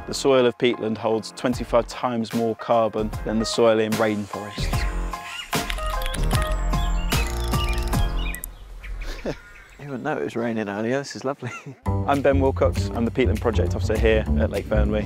The soil of peatland holds 25 times more carbon than the soil in rainforests. You wouldn't know it was raining earlier, this is lovely. I'm Ben Wilcox, I'm the Peatland Project Officer here at Lake Burnley.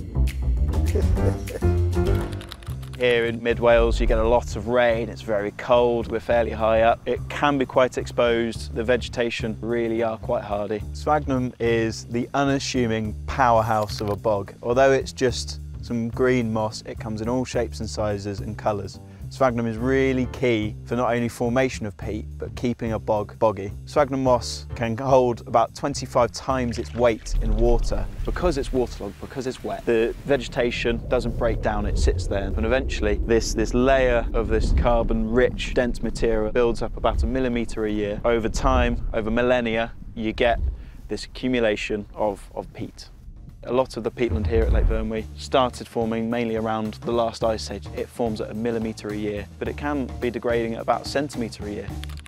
Here in mid-Wales you get a lot of rain, it's very cold, we're fairly high up. It can be quite exposed, the vegetation really are quite hardy. Sphagnum is the unassuming powerhouse of a bog. Although it's just some green moss, it comes in all shapes and sizes and colours. Sphagnum is really key for not only formation of peat, but keeping a bog boggy. Sphagnum moss can hold about 25 times its weight in water. Because it's waterlogged, because it's wet, the vegetation doesn't break down, it sits there. And eventually, this layer of this carbon-rich, dense material builds up about 1 millimetre a year. Over time, over millennia, you get this accumulation of peat. A lot of the peatland here at Lake Burnley started forming mainly around the last ice age. It forms at 1 millimetre a year, but it can be degrading at about a centimetre a year.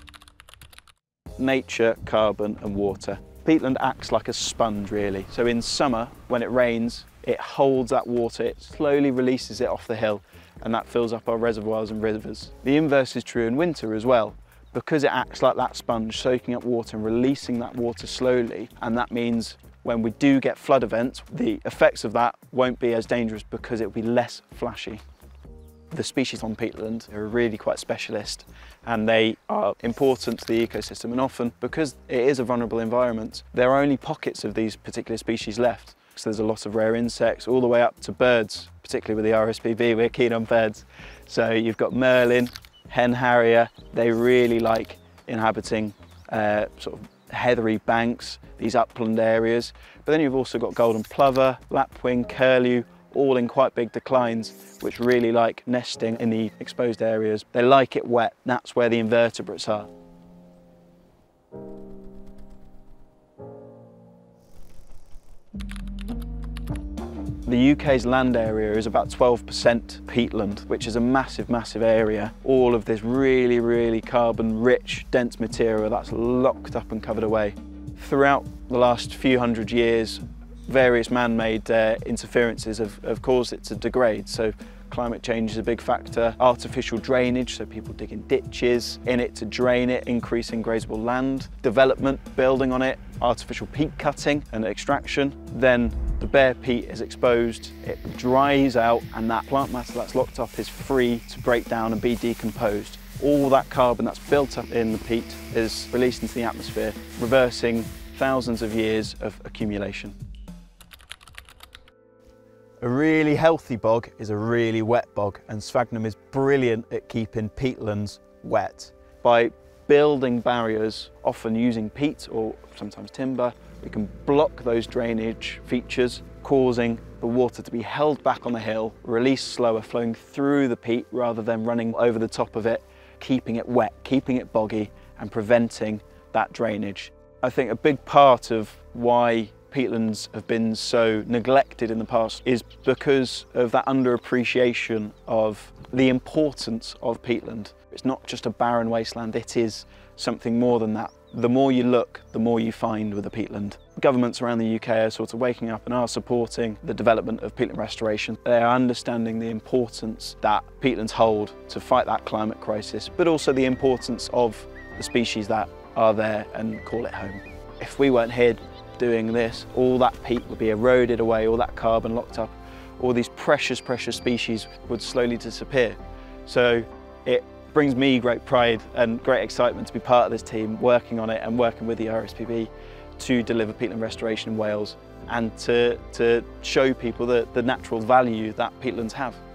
Nature, carbon and water. Peatland acts like a sponge really. So in summer, when it rains, it holds that water, it slowly releases it off the hill, and that fills up our reservoirs and rivers. The inverse is true in winter as well. Because it acts like that sponge, soaking up water and releasing that water slowly, and that means when we do get flood events, the effects of that won't be as dangerous because it will be less flashy. The species on peatland are really quite specialist and they are important to the ecosystem, and often because it is a vulnerable environment, there are only pockets of these particular species left. So there's a lot of rare insects all the way up to birds, particularly with the RSPB, we're keen on birds. So you've got merlin, hen harrier, they really like inhabiting sort of heathery banks, these upland areas. But then you've also got golden plover, lapwing, curlew, all in quite big declines, which really like nesting in the exposed areas. They like it wet, that's where the invertebrates are. The UK's land area is about 12% peatland, which is a massive, massive area. All of this really, really carbon-rich, dense material that's locked up and covered away. Throughout the last few hundred years, various man-made interferences have caused it to degrade. So climate change is a big factor. Artificial drainage, so people digging ditches in it to drain it, increasing grazable land. Development, building on it. Artificial peat cutting and extraction. Then the bare peat is exposed, it dries out, and that plant matter that's locked up is free to break down and be decomposed. All that carbon that's built up in the peat is released into the atmosphere, reversing thousands of years of accumulation. A really healthy bog is a really wet bog, and sphagnum is brilliant at keeping peatlands wet. By building barriers, often using peat or sometimes timber, we can block those drainage features, causing the water to be held back on the hill, released slower, flowing through the peat rather than running over the top of it, keeping it wet, keeping it boggy and preventing that drainage. I think a big part of why peatlands have been so neglected in the past is because of that underappreciation of the importance of peatland. It's not just a barren wasteland, it is something more than that. The more you look, the more you find with a peatland. Governments around the UK are sort of waking up and are supporting the development of peatland restoration. They are understanding the importance that peatlands hold to fight that climate crisis, but also the importance of the species that are there and call it home. If we weren't here doing this, all that peat would be eroded away, all that carbon locked up, all these precious, precious species would slowly disappear. So it brings me great pride and great excitement to be part of this team, working on it and working with the RSPB to deliver peatland restoration in Wales and to show people the natural value that peatlands have.